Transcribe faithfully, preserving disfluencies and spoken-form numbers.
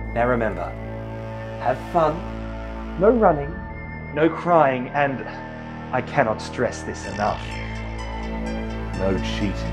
Now remember, have fun, no running, no crying, and I cannot stress this enough, no cheating.